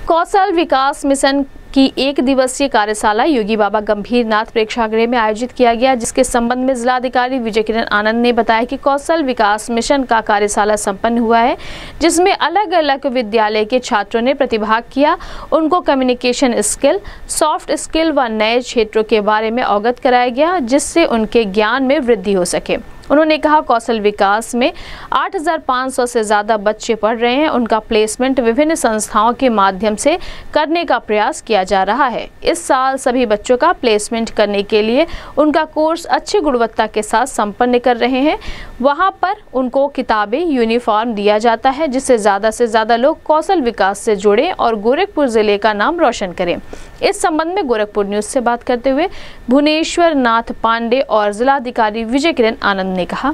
कौशल विकास mission की एक दिवसीय कार्यशाला योगी बाबा गंभीरनाथ प्रेक्षागृह में आयोजित किया गया, जिसके संबंध में जिलाधिकारी विजय किरण आनंद ने बताया कि कौशल विकास मिशन का कार्यशाला संपन्न हुआ है, जिसमें अलग अलग विद्यालय के छात्रों ने प्रतिभाग किया। उनको कम्युनिकेशन स्किल, सॉफ्ट स्किल व नए क्षेत्रों के बारे में अवगत कराया गया, जिससे उनके ज्ञान में वृद्धि हो सके। उन्होंने कहा कौशल विकास में 8,500 से ज़्यादा बच्चे पढ़ रहे हैं। उनका प्लेसमेंट विभिन्न संस्थाओं के माध्यम से करने का प्रयास किया जा रहा है। इस साल सभी बच्चों का प्लेसमेंट करने के लिए उनका कोर्स अच्छी गुणवत्ता के साथ संपन्न कर रहे हैं। वहां पर उनको किताबें, यूनिफॉर्म दिया जाता है, जिससे ज़्यादा से ज़्यादा लोग कौशल विकास से जुड़े और गोरखपुर ज़िले का नाम रोशन करें। इस संबंध में गोरखपुर न्यूज़ से बात करते हुए भुवनेश्वर नाथ पांडे और जिलाधिकारी विजय किरण आनंद ने कहा।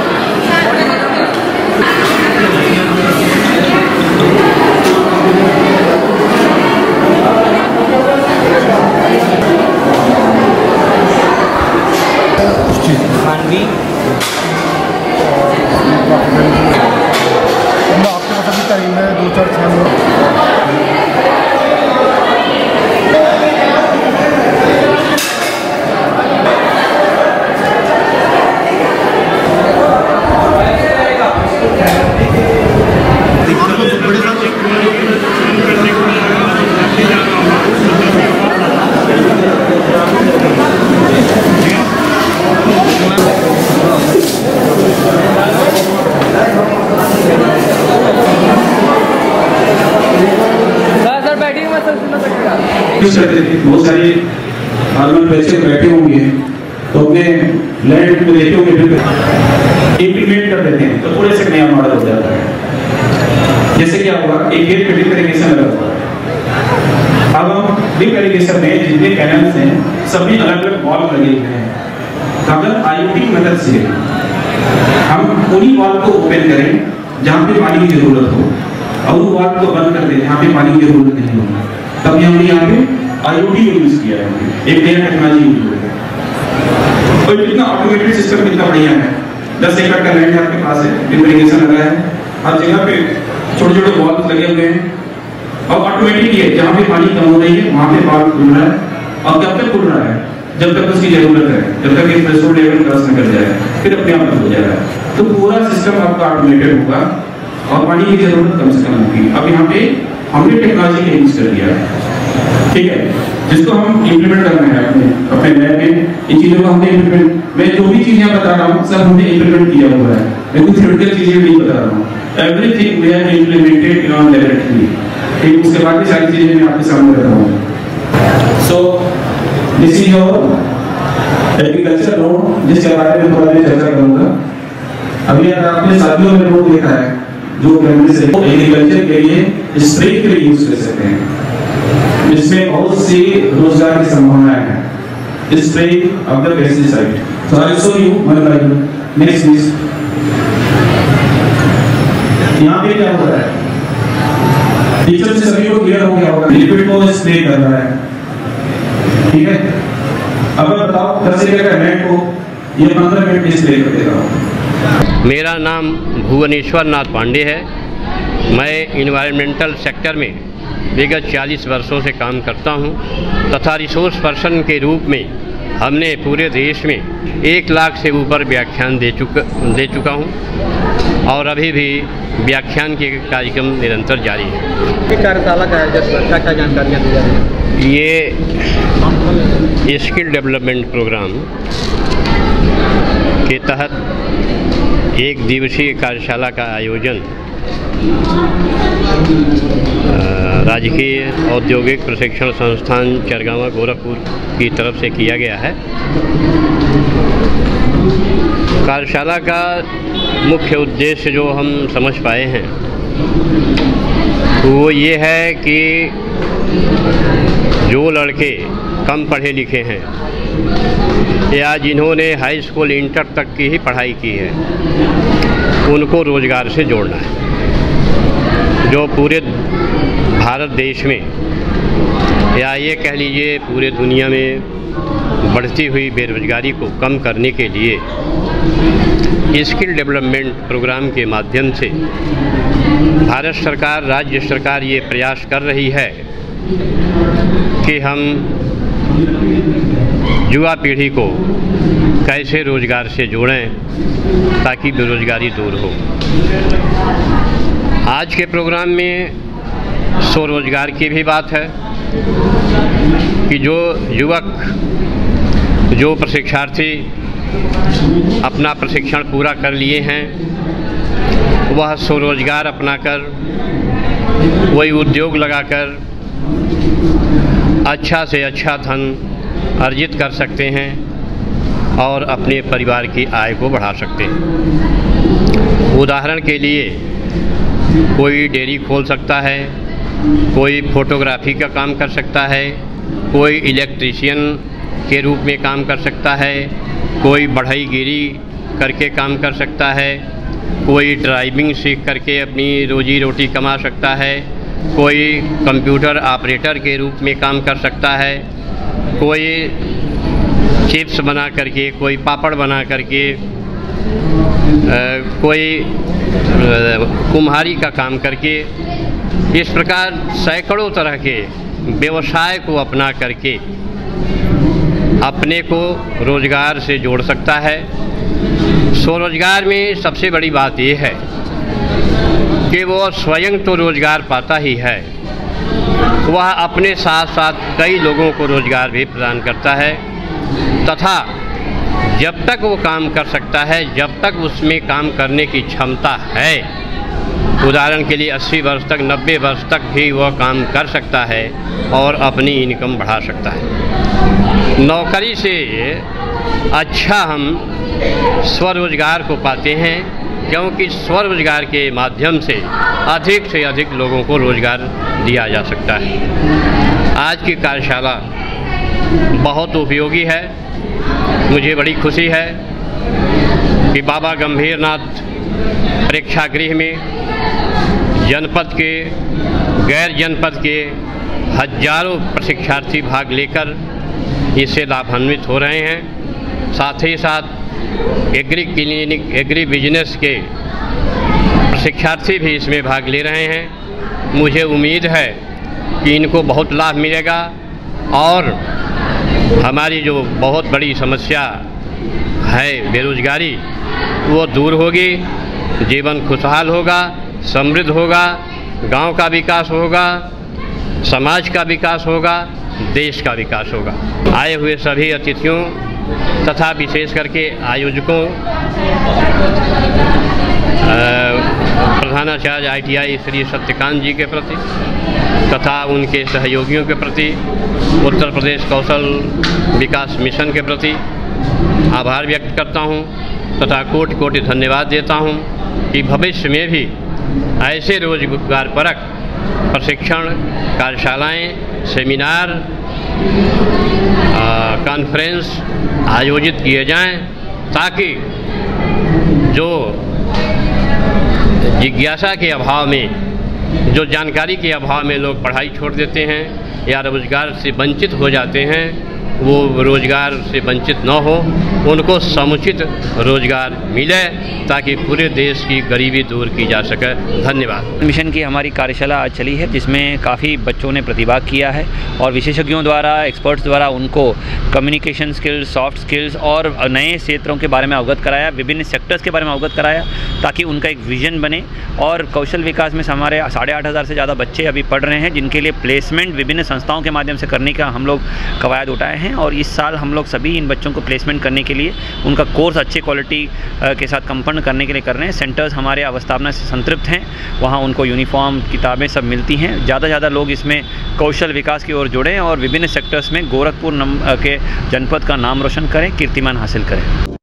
आपके पास अभी टाइम है 2-4-6 बहुत सारे आर्गन पैसे बैठे होंगे तो अपने लैंड को देते होंगे, इम्प्लीमेंट कर देते हैं तो थोड़े से नया मॉडल हो जाता है। जैसे क्या होगा, एक गेट पे ड्रिप इरिगेशन लगा हुआ है। अब हम ड्रिप इरिगेशन में जितने कैनल्स हैं सभी अलग अलग वॉल लगे हुए हैं। अगर IoT की मदद से हम उन्हीं वॉल को ओपन करें जहाँ पे पानी की जरूरत हो और उन वॉल को बंद कर दें जहाँ पे पानी की जरूरत नहीं हो, तब हमने यहाँ पे IoT को यूज किया है। एक नया टेक्नोलॉजी यूज हुआ है और इतना ऑटोमेटेड सिस्टम कितना बढ़िया है। 10 एकड़ का लैंड आपके पास है, ड्रिप इरिगेशन लगा है, हर जगह पे छोटे छोटे वॉल्स लगे हुए हैं और ऑटोमेटिक है। जहाँ पे पानी कम हो रही है वहाँ पे पानी खुल रहा है और कब तक खुल रहा है, जब तक उसकी जरूरत है, जब तक एक थ्रेशोल्ड लेवल क्रॉस न कर जाए, फिर अपने आप बंद हो जाएगा। तो पूरा सिस्टम आपका ऑटोमेटेड होगा और पानी की जरूरत कम से कम होगी। अब यहाँ पे हमने टेक्नोलॉजी का यूज कर दिया है, ठीक है, जिसको हम इम्प्लीमेंट करना है अपने लैब में। इन चीजों को हमने इम्प्लीमेंट, मैं जो भी चीजें बता रहा हूँ सब हमने इम्प्लीमेंट किया हुआ है। मैं कुछ थ्योरेटिकल चीजें नहीं बता रहा हूँ, everything we have implemented in our laboratory. ठीक, उसके बाद भी सारी चीजें मैं आपके सामने रख रहा हूँ। So this is your agriculture road, जिसके बारे में थोड़ा देर चर्चा करूंगा। अभी अगर आपने साथियों में रोड देखा है जो कैमरे से एग्रीकल्चर के लिए स्प्रे के लिए यूज कर सकते हैं, जिसमें बहुत सी रोजगार की संभावनाएं हैं। Spray of the pesticide. So I show you one by one. Next please. यहाँ पे क्या हो रहा है, टीचर से सभी को क्लियर हो गया होगा, लिक्विड को स्प्रे कर रहा है, ठीक है। अब बताओ 10 एकड़ का लैंड को ये 15 मिनट में स्प्रे कर देगा। मेरा नाम भुवनेश्वर नाथ पांडे है। मैं इन्वायरमेंटल सेक्टर में विगत 40 वर्षों से काम करता हूं तथा रिसोर्स पर्सन के रूप में हमने पूरे देश में 1 लाख से ऊपर व्याख्यान दे चुका हूं और अभी भी व्याख्यान के कार्यक्रम निरंतर जारी है। कार्यशाला का क्या क्या जानकारियाँ दी जा रही हैं? ये स्किल डेवलपमेंट प्रोग्राम के तहत एक दिवसीय कार्यशाला का आयोजन राजकीय औद्योगिक प्रशिक्षण संस्थान चरगावा गोरखपुर की तरफ से किया गया है। कार्यशाला का मुख्य उद्देश्य जो हम समझ पाए हैं वो ये है कि जो लड़के कम पढ़े लिखे हैं या जिन्होंने हाई स्कूल इंटर तक की ही पढ़ाई की है उनको रोज़गार से जोड़ना है। जो पूरे भारत देश में या ये कह लीजिए पूरे दुनिया में बढ़ती हुई बेरोज़गारी को कम करने के लिए स्किल डेवलपमेंट प्रोग्राम के माध्यम से भारत सरकार, राज्य सरकार ये प्रयास कर रही है कि हम युवा पीढ़ी को कैसे रोज़गार से जोड़ें ताकि बेरोज़गारी दूर हो। आज के प्रोग्राम में स्वरोजगार की भी बात है कि जो युवक, जो प्रशिक्षार्थी अपना प्रशिक्षण पूरा कर लिए हैं, वह स्वरोजगार अपनाकर, वही उद्योग लगाकर अच्छा से अच्छा धन अर्जित कर सकते हैं और अपने परिवार की आय को बढ़ा सकते हैं। उदाहरण के लिए कोई डेयरी खोल सकता है, कोई फोटोग्राफी का काम कर सकता है, कोई इलेक्ट्रीशियन के रूप में काम कर सकता है, कोई बढ़ईगिरी करके काम कर सकता है, कोई ड्राइविंग सीख करके अपनी रोजी रोटी कमा सकता है, कोई कंप्यूटर ऑपरेटर के रूप में काम कर सकता है, कोई चिप्स बना करके, कोई पापड़ बना करके, कोई कुम्हारी का काम करके, इस प्रकार सैकड़ों तरह के व्यवसाय को अपना करके अपने को रोज़गार से जोड़ सकता है। स्वरोजगार में सबसे बड़ी बात यह है कि वो स्वयं तो रोज़गार पाता ही है, वह अपने साथ साथ कई लोगों को रोज़गार भी प्रदान करता है तथा जब तक वो काम कर सकता है, जब तक उसमें काम करने की क्षमता है, उदाहरण के लिए 80 वर्ष तक, 90 वर्ष तक भी वह काम कर सकता है और अपनी इनकम बढ़ा सकता है। नौकरी से अच्छा हम स्वरोजगार को पाते हैं, क्योंकि स्वरोजगार के माध्यम से अधिक लोगों को रोज़गार दिया जा सकता है। आज की कार्यशाला बहुत उपयोगी है। मुझे बड़ी खुशी है कि बाबा गंभीरनाथ प्रेक्षागृह में जनपद के, गैर जनपद के हजारों प्रशिक्षार्थी भाग लेकर इससे लाभान्वित हो रहे हैं। साथ ही साथ एग्री क्लिनिक, एग्री बिजनेस के प्रशिक्षार्थी भी इसमें भाग ले रहे हैं। मुझे उम्मीद है कि इनको बहुत लाभ मिलेगा और हमारी जो बहुत बड़ी समस्या है बेरोज़गारी, वो दूर होगी, जीवन खुशहाल होगा, समृद्ध होगा, गांव का विकास होगा, समाज का विकास होगा, देश का विकास होगा। आए हुए सभी अतिथियों तथा विशेष करके आयोजकों, प्रधानाचार्य ITI श्री सत्यकांत जी के प्रति तथा उनके सहयोगियों के प्रति, उत्तर प्रदेश कौशल विकास मिशन के प्रति आभार व्यक्त करता हूं तथा कोटि कोटि धन्यवाद देता हूं कि भविष्य में भी ऐसे रोजगारपरक प्रशिक्षण कार्यशालाएं, सेमिनार, कॉन्फ्रेंस आयोजित किए जाएं ताकि जो जिज्ञासा के अभाव में, जो जानकारी के अभाव में लोग पढ़ाई छोड़ देते हैं या रोज़गार से वंचित हो जाते हैं, वो रोज़गार से वंचित न हो, उनको समुचित रोज़गार मिले ताकि पूरे देश की गरीबी दूर की जा सके। धन्यवाद। मिशन की हमारी कार्यशाला आज चली है, जिसमें काफ़ी बच्चों ने प्रतिभाग किया है और विशेषज्ञों द्वारा, एक्सपर्ट्स द्वारा उनको कम्युनिकेशन स्किल्स, सॉफ्ट स्किल्स और नए क्षेत्रों के बारे में अवगत कराया, विभिन्न सेक्टर्स के बारे में अवगत कराया ताकि उनका एक विजन बने। और कौशल विकास में हमारे 8,500 से ज़्यादा बच्चे अभी पढ़ रहे हैं, जिनके लिए प्लेसमेंट विभिन्न संस्थाओं के माध्यम से करने का हम लोग कवायद उठाए हैं। और इस साल हम लोग सभी इन बच्चों को प्लेसमेंट करने के लिए, उनका कोर्स अच्छे क्वालिटी के साथ संपन्न करने के लिए कर रहे हैं। सेंटर्स हमारे अवस्थापना से संतृप्त हैं, वहाँ उनको यूनिफॉर्म, किताबें सब मिलती हैं। ज़्यादा से ज़्यादा लोग इसमें कौशल विकास की ओर जुड़ें और विभिन्न सेक्टर्स में गोरखपुर के जनपद का नाम रोशन करें, कीर्तिमान हासिल करें।